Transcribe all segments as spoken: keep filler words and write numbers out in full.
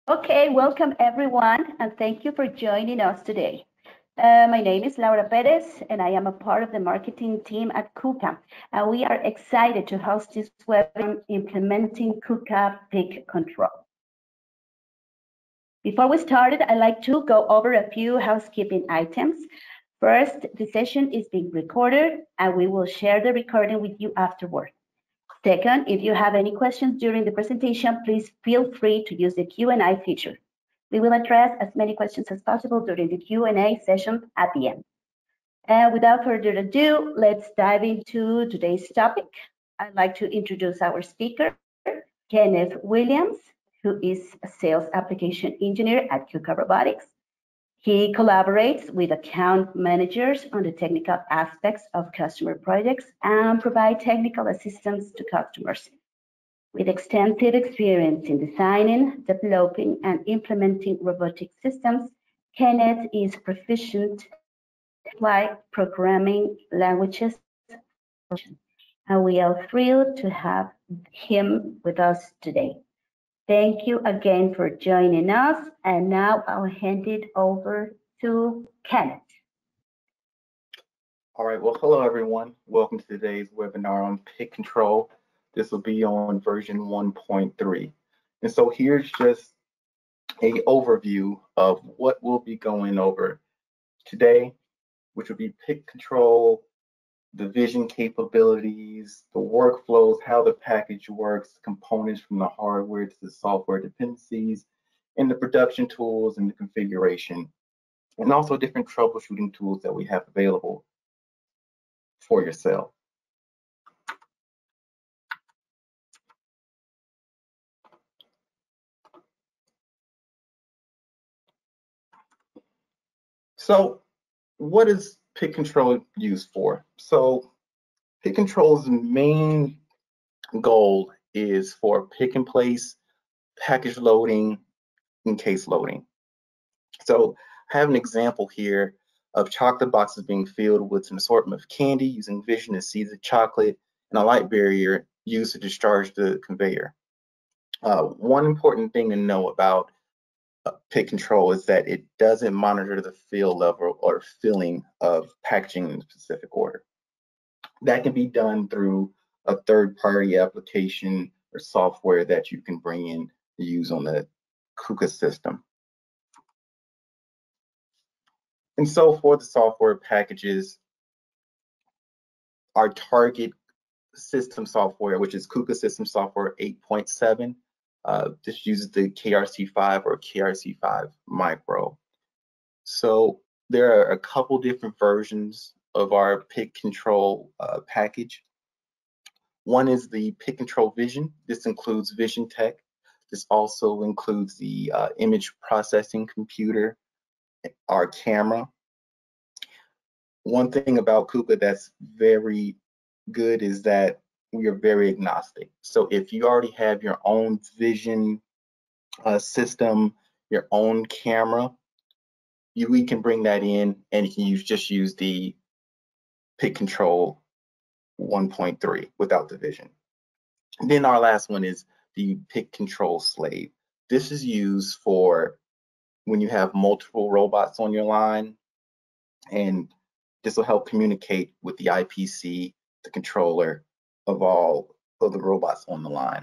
Okay, welcome everyone, and thank you for joining us today. Uh, my name is Laura Perez, and I am a part of the marketing team at KUKA, and we are excited to host this webinar implementing KUKA.PickControl. Before we start, I'd like to go over a few housekeeping items. First, the session is being recorded, and we will share the recording with you afterward. Second, if you have any questions during the presentation, please feel free to use the Q and A feature. We will address as many questions as possible during the Q and A session at the end. And without further ado, let's dive into today's topic. I'd like to introduce our speaker, Kenneth Williams, who is a sales application engineer at KUKA Robotics. He collaborates with account managers on the technical aspects of customer projects and provide technical assistance to customers. With extensive experience in designing, developing, and implementing robotic systems, Kenneth is proficient in programming languages, and we are thrilled to have him with us today. Thank you again for joining us, and now I'll hand it over to Kenneth. All right, well, hello everyone. Welcome to today's webinar on PickControl. This will be on version one point three. And so here's just an overview of what we'll be going over today, which will be PickControl, the vision capabilities, the workflows, how the package works, components from the hardware to the software dependencies, and the production tools and the configuration, and also different troubleshooting tools that we have available for yourself. So what is PickControl used for? So PickControl's main goal is for pick and place, package loading, and case loading. So I have an example here of chocolate boxes being filled with an assortment of candy using vision to see the chocolate and a light barrier used to discharge the conveyor. Uh, one important thing to know about uh, PickControl is that it doesn't monitor the fill level or filling of packaging in a specific order. That can be done through a third-party application or software that you can bring in to use on the KUKA system. And so for the software packages, our target system software, which is KUKA System Software eight point seven, uh, this uses the K R C five or K R C five Micro. So there are a couple different versions of our PickControl uh, package. One is the PickControl Vision. This includes Vision Tech. This also includes the uh, image processing computer, our camera. One thing about KUKA that's very good is that we are very agnostic. So if you already have your own vision uh, system, your own camera, you, we can bring that in and you can use, just use the PickControl one point three without the vision. And then our last one is the PickControl Slave. This is used for when you have multiple robots on your line, and this will help communicate with the I P C, the controller of all of the robots on the line.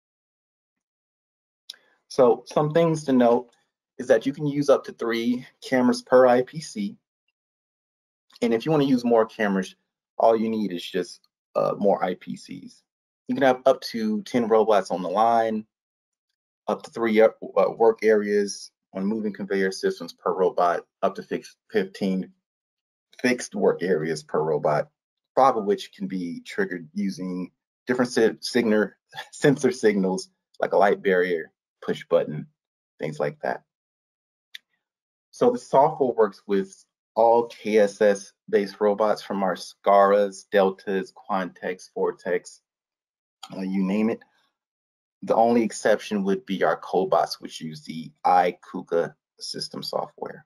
So some things to note is that you can use up to three cameras per I P C. And if you want to use more cameras, all you need is just uh, more I P Cs. You can have up to ten robots on the line, up to three uh, work areas on moving conveyor systems per robot, up to fifteen fixed work areas per robot, five of which can be triggered using different signal, sensor signals like a light barrier, push button, things like that. So the software works with all K S S-based robots from our Scaras, Deltas, Quantex, Vortex, uh, you name it. The only exception would be our cobots, which use the iKUKA system software.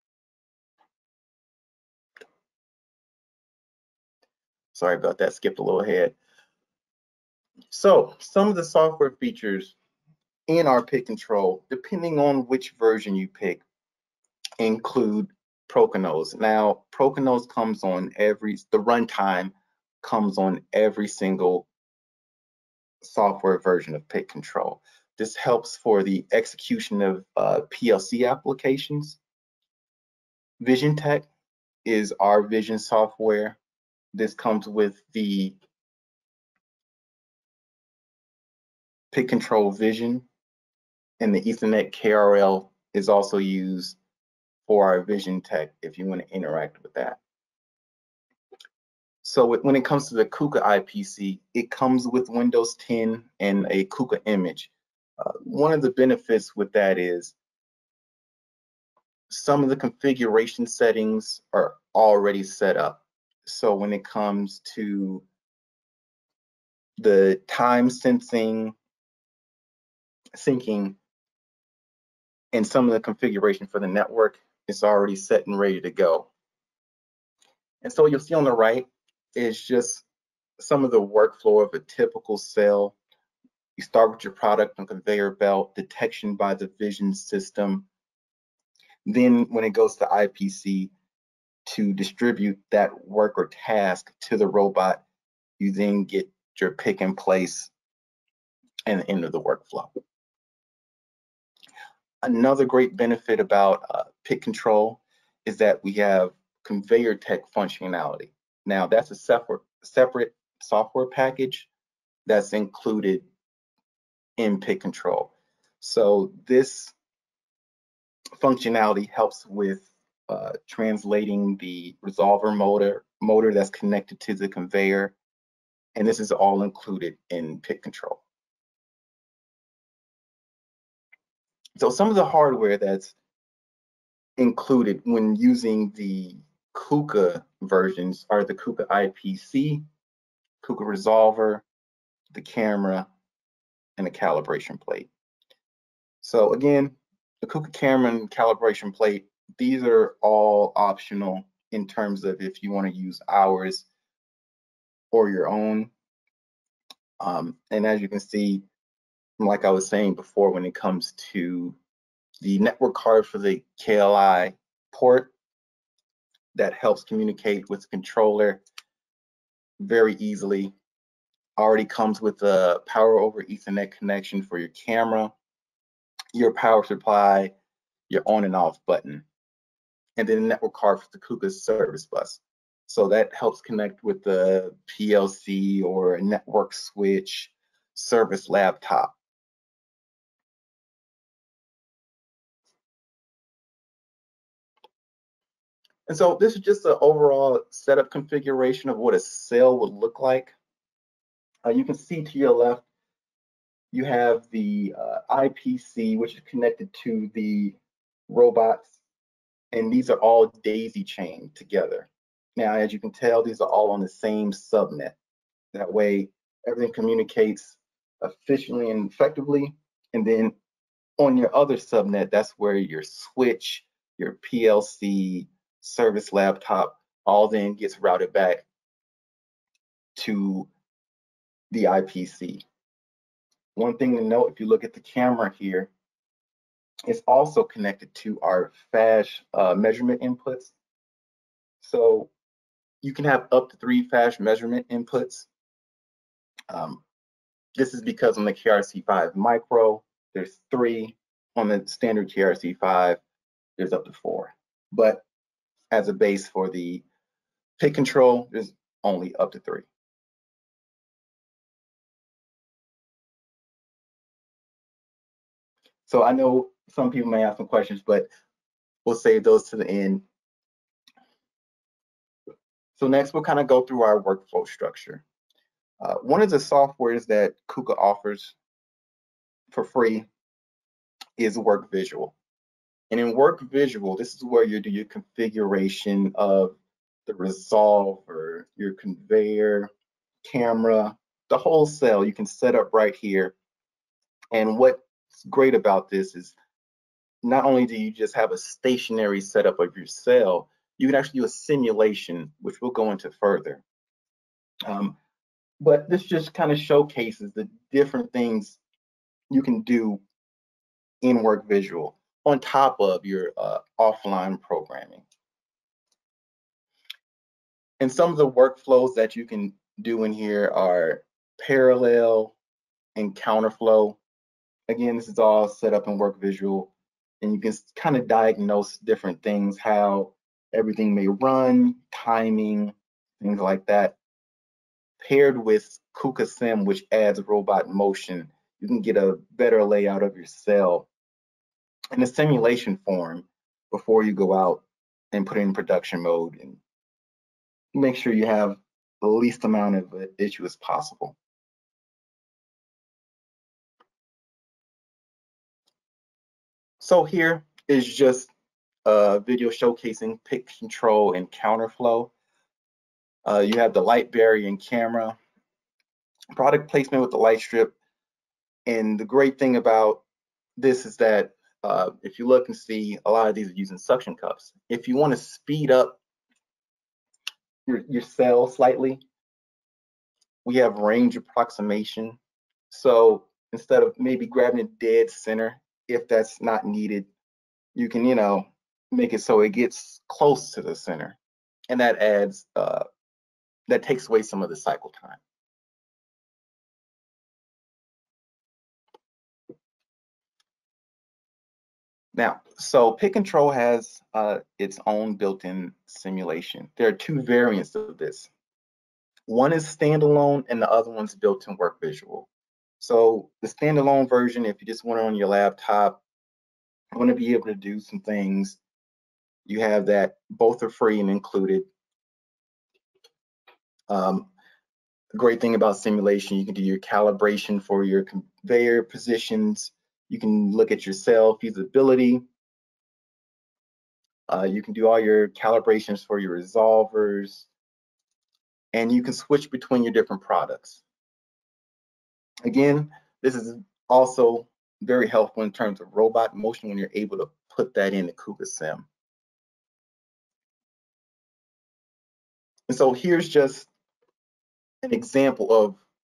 Sorry about that, skipped a little ahead. So some of the software features in our pick control, depending on which version you pick, include Procanos. Now, Procanos comes on every, the runtime comes on every single software version of pick control. This helps for the execution of uh, P L C applications. Vision Tech is our vision software. This comes with the pick control vision, and the Ethernet K R L is also used for our Vision Tech if you want to interact with that. So when it comes to the KUKA I P C, it comes with Windows ten and a KUKA image. Uh, one of the benefits with that is some of the configuration settings are already set up. So when it comes to the time sensing, syncing, and some of the configuration for the network, it's already set and ready to go. And so you'll see on the right is just some of the workflow of a typical cell. You start with your product on conveyor belt, detection by the vision system. Then when it goes to I P C to distribute that work or task to the robot, you then get your pick and place and the end of the workflow. Another great benefit about uh, pick control is that we have conveyor tech functionality. Now that's a separate, separate software package that's included in pick control. So this functionality helps with uh, translating the resolver motor, motor that's connected to the conveyor, and this is all included in pick control. So some of the hardware that's included when using the KUKA versions are the KUKA I P C, KUKA resolver, the camera, and the calibration plate. So again, the KUKA camera and calibration plate, these are all optional in terms of if you want to use ours or your own. Um, and as you can see, like I was saying before, when it comes to the network card for the K L I port, that helps communicate with the controller very easily. Already comes with a power over Ethernet connection for your camera, your power supply, your on and off button, and then a network card for the KUKA service bus. So that helps connect with the P L C or a network switch, service laptop. And so this is just an overall setup configuration of what a cell would look like. Uh, you can see to your left, you have the uh, I P C, which is connected to the robots, and these are all daisy chained together. Now, as you can tell, these are all on the same subnet. That way, everything communicates efficiently and effectively. And then on your other subnet, that's where your switch, your P L C, service laptop, all then gets routed back to the I P C. One thing to note, if you look at the camera here, it's also connected to our flash uh, measurement inputs. So you can have up to three flash measurement inputs. Um, this is because on the K R C five Micro, there's three. On the standard K R C five, there's up to four. But as a base for the pick control, there's only up to three. So I know some people may have some questions, but we'll save those to the end. So next, we'll kind of go through our workflow structure. Uh, one of the softwares that KUKA offers for free is Work Visual. And in Work Visual, this is where you do your configuration of the resolver, your conveyor, camera, the whole cell you can set up right here. And what's great about this is not only do you just have a stationary setup of your cell, you can actually do a simulation, which we'll go into further. Um, but this just kind of showcases the different things you can do in work visual on top of your uh, offline programming. And some of the workflows that you can do in here are parallel and counterflow. Again, this is all set up in work visual, and you can kind of diagnose different things, how everything may run, timing, things like that. Paired with KUKA Sim, which adds robot motion, you can get a better layout of your cell in a simulation form before you go out and put it in production mode and make sure you have the least amount of issue as possible. So here is just a video showcasing pick control and counterflow. Uh, you have the light barrier and camera, product placement with the light strip. And the great thing about this is that uh, if you look and see, a lot of these are using suction cups. If you want to speed up your, your cell slightly, we have range approximation. So instead of maybe grabbing a dead center, if that's not needed, you can, you know, make it so it gets close to the center. And that adds, uh, that takes away some of the cycle time. Now, so Pick Control has uh, its own built-in simulation. There are two variants of this. One is standalone and the other one's built-in work visual. So the standalone version, if you just want it on your laptop, you want to be able to do some things, you have that. Both are free and included. Um, the great thing about simulation, you can do your calibration for your conveyor positions. You can look at your cell feasibility. Uh, you can do all your calibrations for your resolvers, and you can switch between your different products. Again, this is also very helpful in terms of robot motion when you're able to put that in the KUKA Sim. And so here's just an example of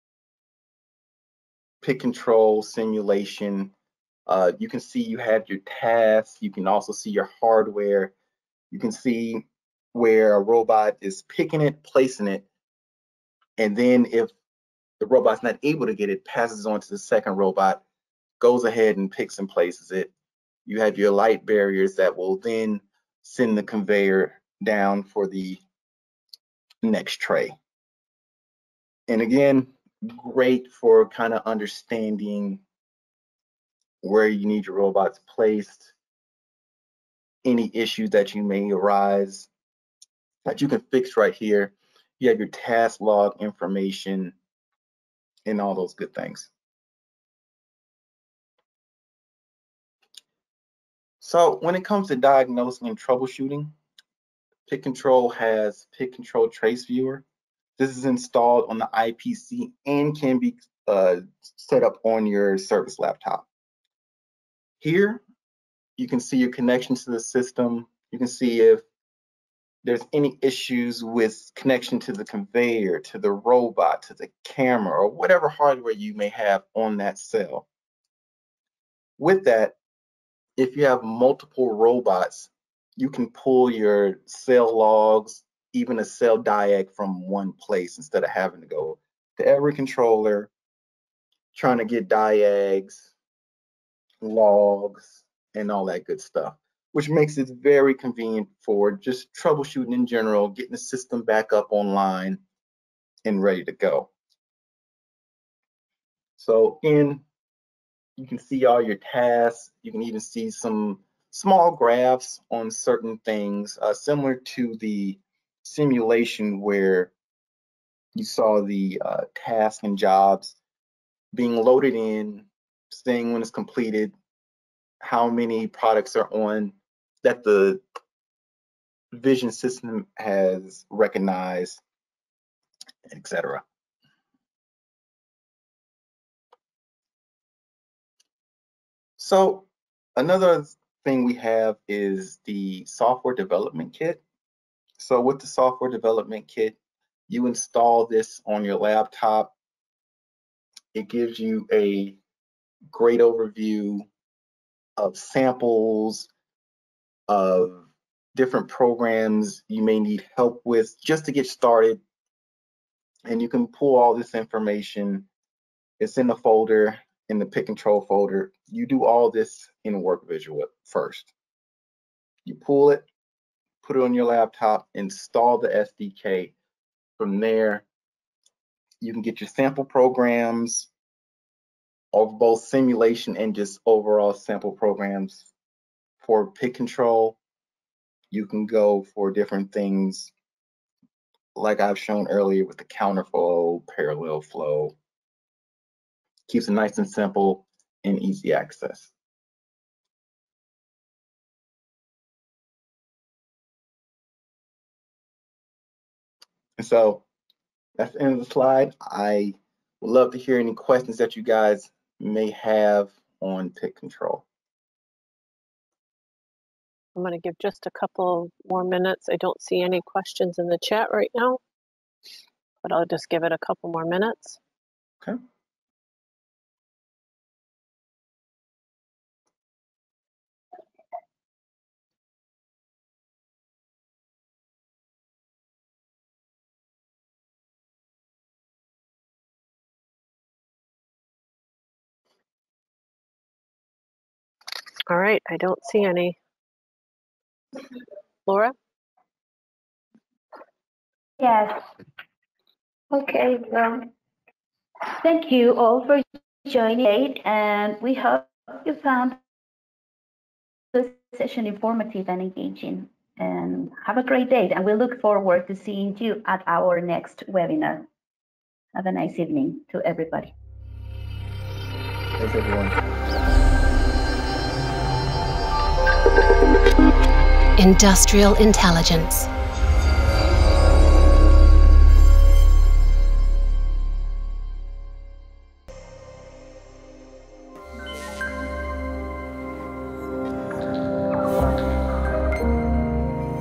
pick control simulation. Uh, you can see you have your tasks. You can also see your hardware. You can see where a robot is picking it, placing it, and then if the robot's not able to get it, passes on to the second robot, goes ahead and picks and places it. You have your light barriers that will then send the conveyor down for the next tray. And again, great for kind of understanding where you need your robots placed, any issues that you may arise that you can fix right here. You have your task log information and all those good things. So when it comes to diagnosing and troubleshooting, Pick Control has Pick Control Trace Viewer. This is installed on the I P C and can be uh, set up on your service laptop. Here, you can see your connection to the system. You can see if there's any issues with connection to the conveyor, to the robot, to the camera, or whatever hardware you may have on that cell. With that, if you have multiple robots, you can pull your cell logs, even a cell diag from one place instead of having to go to every controller, trying to get diags, logs, and all that good stuff, which makes it very convenient for just troubleshooting in general, getting the system back up online and ready to go. So in, you can see all your tasks. You can even see some small graphs on certain things, uh, similar to the simulation where you saw the uh, tasks and jobs being loaded in, saying when it's completed, how many products are on that the vision system has recognized, et cetera. So another thing we have is the software development kit. So with the software development kit, you install this on your laptop. It gives you a great overview of samples of different programs you may need help with just to get started. And you can pull all this information. It's in the folder, in the PickControl folder. You do all this in Work Visual first. You pull it, put it on your laptop, install the S D K. From there, you can get your sample programs of both simulation and just overall sample programs for PickControl. You can go for different things like I've shown earlier with the counterflow, parallel flow. Keeps it nice and simple and easy access. And so that's the end of the slide. I would love to hear any questions that you guys may have on PickControl. I'm going to give just a couple more minutes. I don't see any questions in the chat right now, but I'll just give it a couple more minutes. Okay. All right, I don't see any. Laura? Yes. Okay, well, thank you all for joining, and we hope you found this session informative and engaging. And have a great day, and we look forward to seeing you at our next webinar. Have a nice evening to everybody. Thanks, everyone. Industrial intelligence.